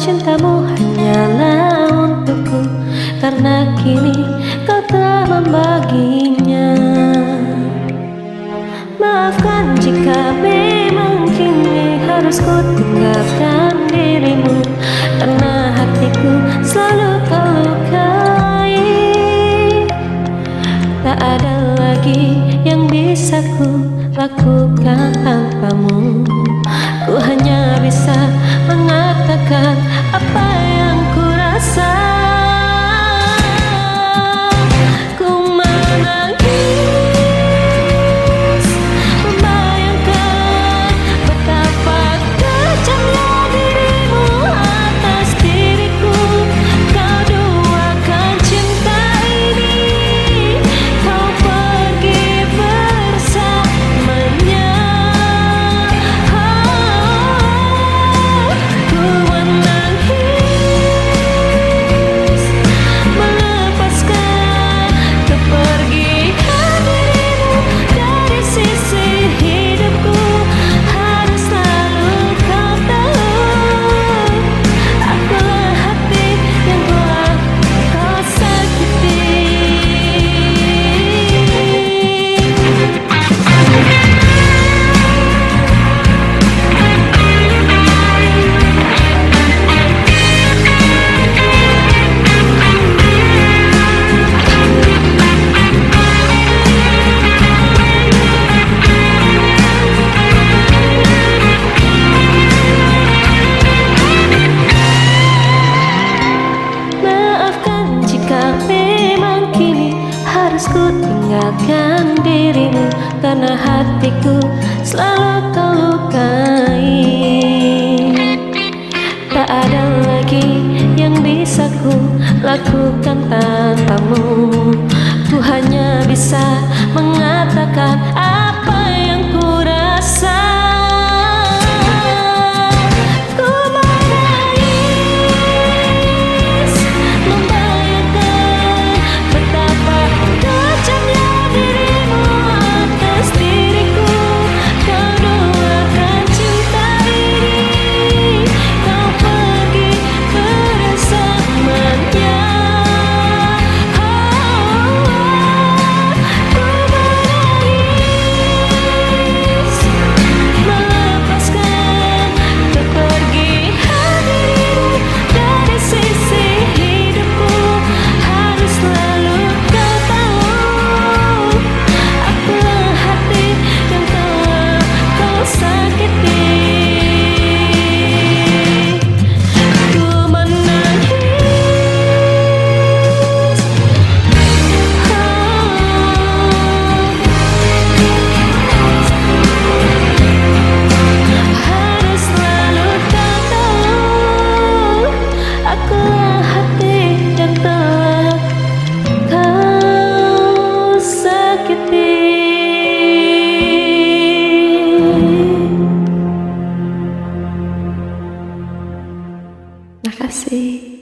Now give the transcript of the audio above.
cintamu hanyalah untukku, karena kini kau telah membaginya. Maafkan jika memang kini harus ku tinggalkan dirimu, karena hatiku selalu kau lukai. Tak ada lagi yang bisa ku lakukan tanpamu. Ku hanya bisa mengatakan apa yang ku rasa. Ku menangis, membayangkan betapa kejamnya dirimu atas diriku. Kau duakan cinta ini, kau pergi bersamanya. Ku menangis, melepaskan kepergian dirimu dari sisi hidupku. Harus selalu kau tahu, akulah hati yang telah kau sakiti. Maafkan jika memang kini harus ku tinggalkan dirimu, karena hatiku selalu kau lukai. Tak ada lagi yang bisa ku lakukan tanpamu. Ku hanya bisa mengatakan apa yang ku rasa. Ku menangis, membayangkan betapa kejamnya dirimu atas diriku. Kau duakan cinta ini, kau pergi bersamanya. Ku menangis, melepaskan kepergian dirimu dari sisi hidupku. Harus selalu kau tahu, akulah hati yang telah kau sakiti. Ku menangis, harus selalu kau tahu, akulah hati yang telah kau sakiti. Makasih.